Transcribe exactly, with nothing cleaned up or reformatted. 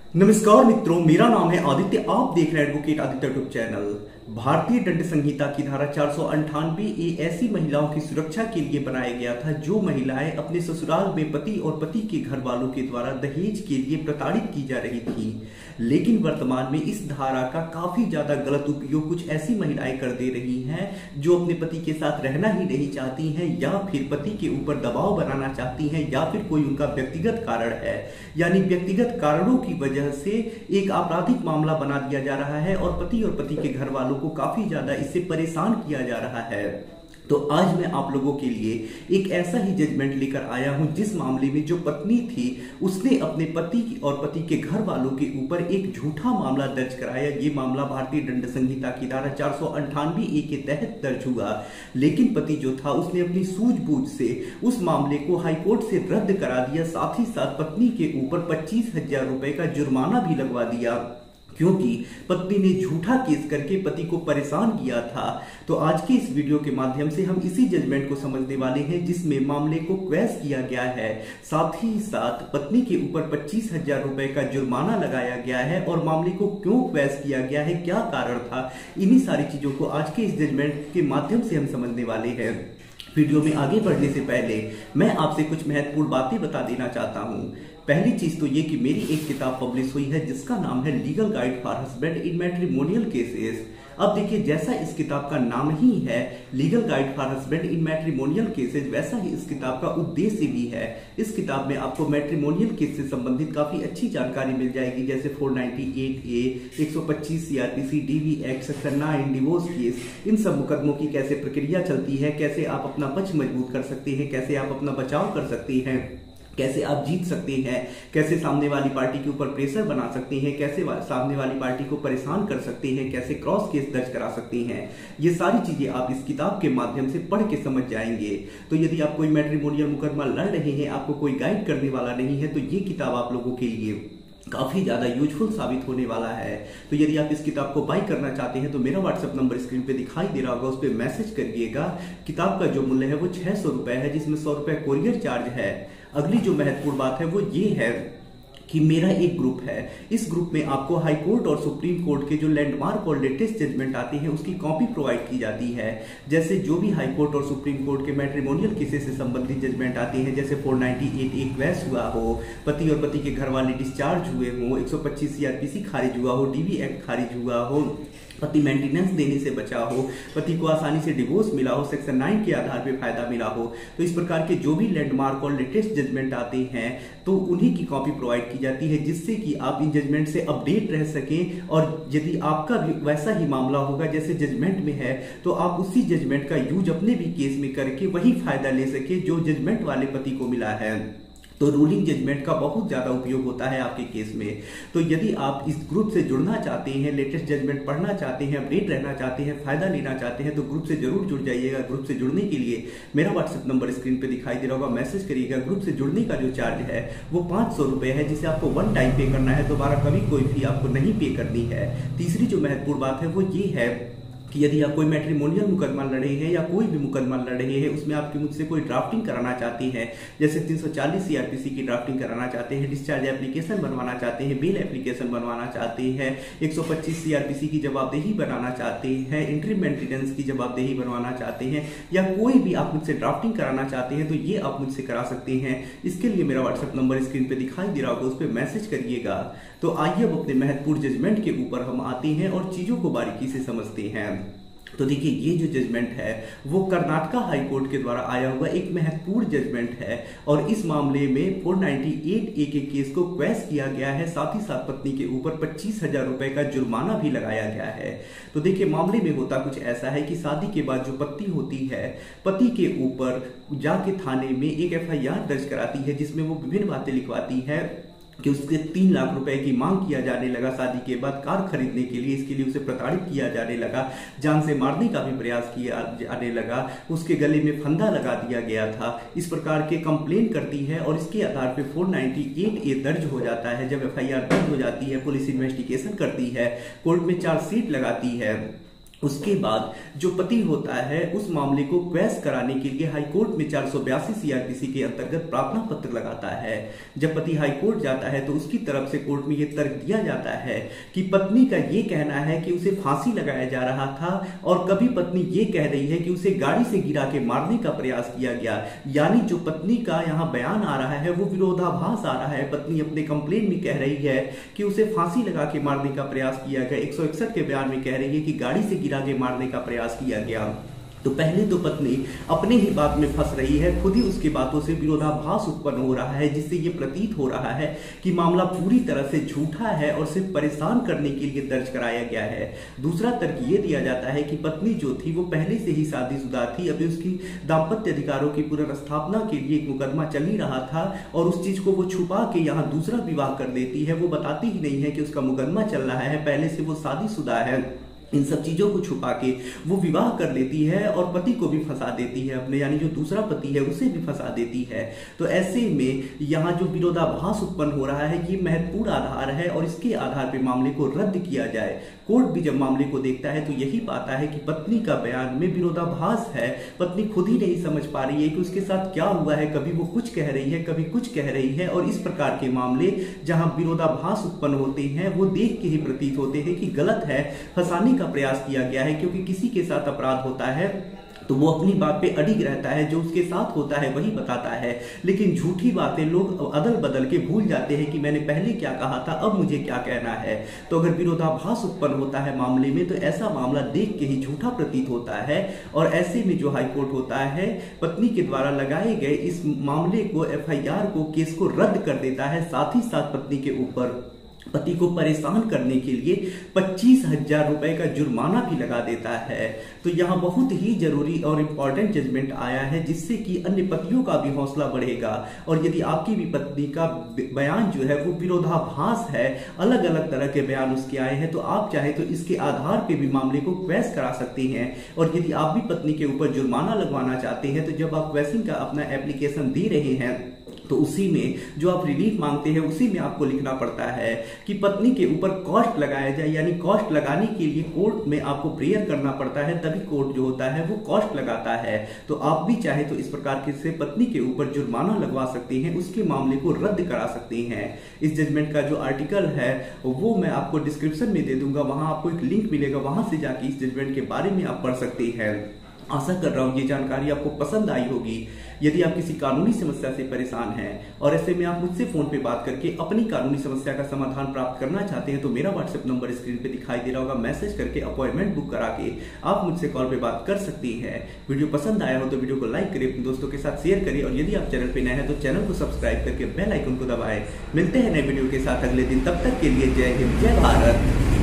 नमस्कार मित्रों, मेरा नाम है आदित्य। आप देख रहे हैं एडवोकेट आदित्य यूट्यूब चैनल। भारतीय दंड संहिता की धारा चार सौ अंठानवे ए ऐसी महिलाओं की सुरक्षा के लिए बनाया गया था जो महिलाएं अपने ससुराल में पति और पति के घर वालों के द्वारा दहेज के लिए प्रताड़ित की जा रही थी। लेकिन वर्तमान में इस धारा का काफी ज्यादा गलत उपयोग कुछ ऐसी महिलाएं कर दे रही हैं जो अपने पति के साथ रहना ही नहीं चाहती हैं, या फिर पति के ऊपर दबाव बनाना चाहती हैं, या फिर कोई उनका व्यक्तिगत कारण है, यानी व्यक्तिगत कारणों की वजह से एक आपराधिक मामला बना दिया जा रहा है और पति और पति के घर वालों को काफी ज्यादा इससे परेशान किया जा रहा है। तो आज मैं आप लोगों के लिए एक ऐसा ही जजमेंट लेकर आया हूं जिस मामले में जो पत्नी थी उसने अपने पति और पति के घर वालों के ऊपर एक झूठा मामला दर्ज कराया। ये मामला भारतीय दंड संहिता की धारा चार सौ अंठानवे ए के तहत दर्ज हुआ, लेकिन पति जो था उसने अपनी सूझबूझ से उस मामले को हाईकोर्ट से रद्द करा दिया। साथ ही साथ पत्नी के ऊपर पच्चीस हजार रुपए का जुर्माना भी लगवा दिया, क्योंकि पत्नी ने झूठा केस करके पति को परेशान किया था। तो आज के इस वीडियो के माध्यम से हम इसी जजमेंट को समझने वाले हैं जिसमें मामले को क्वैश किया गया है, साथ ही साथ पत्नी के ऊपर पच्चीस हजार रुपए का जुर्माना लगाया गया है और मामले को क्यों क्वैश किया गया है, क्या कारण था, इन्हीं सारी चीजों को आज के इस जजमेंट के माध्यम से हम समझने वाले हैं। वीडियो में आगे बढ़ने से पहले मैं आपसे कुछ महत्वपूर्ण बातें बता देना चाहता हूं। पहली चीज तो ये कि मेरी एक किताब पब्लिश हुई है जिसका नाम है legal guide for husband in matrimonial cases. अब देखिए, जैसा इस किताब का नाम ही है legal guide for husband in matrimonial cases, वैसा ही इस किताब का उद्देश्य भी है। इस किताब में आपको मैट्रिमोनियल केस से संबंधित काफी अच्छी जानकारी मिल जाएगी, जैसे चार सौ अट्ठानवे ए, एक सौ पच्चीस CrPC, DV act, section nine, divorce case, इन सब मुकदमों की कैसे प्रक्रिया चलती है, कैसे आप अपना पक्ष मजबूत कर सकते हैं, कैसे आप अपना बचाव कर सकते हैं, कैसे आप जीत सकते हैं, कैसे सामने वाली पार्टी के ऊपर प्रेशर बना सकते हैं, कैसे सामने वाली पार्टी को परेशान कर सकते हैं, कैसे क्रॉस केस दर्ज करा सकते हैं। ये सारी चीजें आप इस किताब के माध्यम से पढ़ के समझ जाएंगे। तो यदि आप कोई मैट्रिमोनियल मुकदमा लड़ रहे हैं, आपको कोई गाइड करने वाला नहीं है, तो ये किताब आप लोगों के लिए काफी ज्यादा यूजफुल साबित होने वाला है। तो यदि आप इस किताब को बाय करना चाहते हैं तो मेरा व्हाट्सएप नंबर स्क्रीन पे दिखाई दे रहा होगा, उस पर मैसेज करिएगा। किताब का जो मूल्य है वो छह सौ रुपए है, जिसमें सौ रुपए कोरियर चार्ज है। अगली जो महत्वपूर्ण बात है वो ये है कि मेरा एक ग्रुप है। इस ग्रुप में आपको हाई कोर्ट और सुप्रीम कोर्ट के जो लैंडमार्क और लेटेस्ट जजमेंट आते हैं उसकी कॉपी प्रोवाइड की जाती है। जैसे जो भी हाई कोर्ट और सुप्रीम कोर्ट के मैट्रिमोनियल केसेस से संबंधित जजमेंट आते हैं, जैसे चार सौ अट्ठानवे एक क्वैश हुआ हो, पति और पति के घर वाले डिस्चार्ज हुए हो, एक सौ पच्चीस सीआरपीसी खारिज हुआ हो, डीवी एक्ट खारिज हुआ हो, पति मेंटेनेंस देने से बचा हो, पति को आसानी से डिवोर्स मिला हो, सेक्शन नाइन के आधार पे फायदा मिला हो, तो इस प्रकार के जो भी लैंडमार्क और लेटेस्ट जजमेंट आते हैं तो उन्हीं की कॉपी प्रोवाइड की जाती है, जिससे कि आप इन जजमेंट से अपडेट रह सकें। और यदि आपका भी वैसा ही मामला होगा जैसे जजमेंट में है, तो आप उसी जजमेंट का यूज अपने भी केस में करके वही फायदा ले सके जो जजमेंट वाले पति को मिला है। तो रूलिंग जजमेंट का बहुत ज्यादा उपयोग होता है आपके केस में। तो यदि आप इस ग्रुप से जुड़ना चाहते हैं, लेटेस्ट जजमेंट पढ़ना चाहते हैं, अपडेट रहना चाहते हैं, फायदा लेना चाहते हैं, तो ग्रुप से जरूर जुड़ जाइएगा। ग्रुप से जुड़ने के लिए मेरा व्हाट्सएप नंबर स्क्रीन पे दिखाई दे रहा होगा, मैसेज करिएगा। ग्रुप से जुड़ने का जो चार्ज है वो पांच सौ रुपए है, जिसे आपको वन टाइम पे करना है, दोबारा कभी कोई फी आपको नहीं पे करनी है। तीसरी जो महत्वपूर्ण बात है वो ये है कि यदि आप कोई मैट्रिमोनियल मुकदमा लड़े हैं या कोई भी मुकदमा लड़ रहे हैं, उसमें आपकी मुझसे कोई ड्राफ्टिंग कराना चाहते हैं, जैसे तीन सौ चालीस सीआरपीसी की ड्राफ्टिंग कराना चाहते हैं, डिस्चार्ज एप्लीकेशन बनवाना चाहते हैं, बेल एप्लीकेशन बनवाना चाहते हैं, एक सौ पच्चीस सीआरपीसी की जवाबदेही बनाना चाहते हैं, इंटरिम मेंटेनेंस की जवाबदेही बनवाना चाहते हैं, या कोई भी आप मुझसे ड्राफ्टिंग कराना चाहते हैं, तो ये आप मुझसे करा सकते हैं। इसके लिए मेरा व्हाट्सएप नंबर स्क्रीन पे दिखाई दे रहा होगा, उस पर मैसेज करिएगा। तो आइए अब अपने महत्वपूर्ण जजमेंट के ऊपर हम आते हैं और चीजों को बारीकी से समझते हैं। तो देखिए, ये जो जजमेंट है वो कर्नाटका हाई कोर्ट के द्वारा आया हुआ एक महत्वपूर्ण जजमेंट है और इस मामले में चार सौ अट्ठानवे ए के केस को क्वैश किया गया है। साथ ही साथ पत्नी के ऊपर पच्चीस हजार रुपए का जुर्माना भी लगाया गया है। तो देखिए, मामले में होता कुछ ऐसा है कि शादी के बाद जो पत्नी होती है, पति के ऊपर जाके थाने में एक एफ आई आर दर्ज कराती है, जिसमें वो विभिन्न बातें लिखवाती है कि उसके तीन लाख रुपए की मांग किया जाने लगा शादी के बाद कार खरीदने के लिए। इसके लिए उसे प्रताड़ित किया जाने लगा, जान से मारने का भी प्रयास किया जाने लगा, उसके गले में फंदा लगा दिया गया था। इस प्रकार के कंप्लेन करती है और इसके आधार पे चार सौ अट्ठानवे ए दर्ज हो जाता है। जब एफ आई आर दर्ज हो जाती है, पुलिस इन्वेस्टिगेशन करती है, कोर्ट में चार्जशीट लगाती है उसके बाद जो पति होता है उस मामले को क्वैश कराने के लिए हाईकोर्ट में चार सौ बयासी सीआरपीसी के अंतर्गत प्रार्थना पत्र लगाता है। जब पति हाईकोर्ट जाता है तो उसकी तरफ से कोर्ट में यह तर्क दिया जाता है कि पत्नी का यह कहना है कि उसे फांसी लगाया जा रहा था और कभी पत्नी ये कह रही है कि उसे गाड़ी से गिरा के मारने का प्रयास किया गया। यानी जो पत्नी का यहाँ बयान आ रहा है वो विरोधाभास आ रहा है। पत्नी अपने कंप्लेन में कह रही है कि उसे फांसी लगा के मारने का प्रयास किया गया, एक सौ इकसठ के बयान में कह रही है कि गाड़ी से गिरा के मारने का प्रयास किया गया। तो पहले तो पत्नी अपने ही बात में फंस रही है, खुद ही उसकी बातों से विरोधाभास उत्पन्न हो रहा है, जिससे ये प्रतीत हो रहा है कि मामला पूरी तरह से झूठा है और सिर्फ परेशान करने के लिए दर्ज कराया गया है। दूसरा तर्क ये दिया जाता है कि पत्नी जो थी वो पहले से ही शादीशुदा थी, अभी उसकी दाम्पत्य अधिकारों की पुनर्स्थापना के लिए एक मुकदमा चल ही रहा था और उस चीज को वो छुपा के यहाँ दूसरा विवाह कर देती है। वो बताती ही नहीं है कि उसका मुकदमा चल रहा है, पहले से वो शादीशुदा है। इन सब चीजों को छुपा के वो विवाह कर लेती है और पति को भी फंसा देती है अपने, यानी जो दूसरा पति है उसे भी फंसा देती है। तो ऐसे में यहाँ जो विरोधाभास उत्पन्न हो रहा है ये महत्वपूर्ण आधार है और इसके आधार पर मामले को रद्द किया जाए। कोर्ट भी जब मामले को देखता है तो यही पाता है कि पत्नी का बयान में विरोधाभास है। पत्नी खुद ही नहीं समझ पा रही है कि उसके साथ क्या हुआ है, कभी वो कुछ कह रही है कभी कुछ कह रही है। और इस प्रकार के मामले जहां विरोधाभास उत्पन्न होते हैं वो देख के ही प्रतीत होते हैं कि गलत है, फंसाने का प्रयास किया गया है। क्योंकि किसी के साथ अपराध होता है तो वो अपनी बात पे अडिग रहता है, जो उसके साथ होता है वही बताता है। लेकिन झूठी बातें लोग अदल बदल के भूल जाते हैं कि मैंने पहले क्या कहा था, अब मुझे क्या कहना है। तो अगर विरोधाभास उत्पन्न होता है मामले में तो ऐसा मामला देख के ही झूठा प्रतीत होता है। और ऐसे में जो हाईकोर्ट होता है पत्नी के द्वारा लगाए गए इस मामले को, एफ आई आर को, केस को रद्द कर देता है। साथ ही साथ पत्नी के ऊपर पति को परेशान करने के लिए पच्चीस हजार रुपए का जुर्माना भी लगा देता है। तो यहाँ बहुत ही जरूरी और इम्पोर्टेंट जजमेंट आया है, जिससे कि अन्य पतियों का भी हौसला बढ़ेगा। और यदि आपकी भी पत्नी का बयान जो है वो विरोधाभास है, अलग अलग तरह के बयान उसके आए हैं, तो आप चाहे तो इसके आधार पे भी मामले को क्वैश करा सकते हैं। और यदि आप भी पत्नी के ऊपर जुर्माना लगवाना चाहते हैं तो जब आप क्वैशिंग का अपना एप्लीकेशन दे रहे हैं तो उसी में जो आप रिलीफ मांगते हैं उसी में आपको लिखना पड़ता है कि पत्नी के ऊपर कॉस्ट लगाया जाए। यानी कॉस्ट लगाने के लिए कोर्ट में आपको प्रेयर करना पड़ता है, तभी कोर्ट जो होता है वो कॉस्ट लगाता है। तो आप भी चाहे तो इस प्रकार के से पत्नी के ऊपर जुर्माना लगवा सकते हैं, उसके मामले को रद्द करा सकते हैं। इस जजमेंट का जो आर्टिकल है वो मैं आपको डिस्क्रिप्शन में दे दूंगा, वहां आपको एक लिंक मिलेगा, वहां से जाके इस जजमेंट के बारे में आप पढ़ सकते हैं। आशा कर रहा हूँ ये जानकारी आपको पसंद आई होगी। यदि आप किसी कानूनी समस्या से परेशान हैं और ऐसे में आप मुझसे फोन पे बात करके अपनी कानूनी समस्या का समाधान प्राप्त करना चाहते हैं तो मेरा व्हाट्सएप नंबर स्क्रीन पे दिखाई दे रहा होगा, मैसेज करके अपॉइंटमेंट बुक करा के आप मुझसे कॉल पे बात कर सकती हैं। वीडियो पसंद आया हो तो वीडियो को लाइक करें, अपने दोस्तों के साथ शेयर करें और यदि आप चैनल पे नए हैं तो चैनल को सब्सक्राइब करके बेल आइकन को दबाएं। मिलते हैं नए वीडियो के साथ अगले दिन, तब तक के लिए जय हिंद, जय भारत।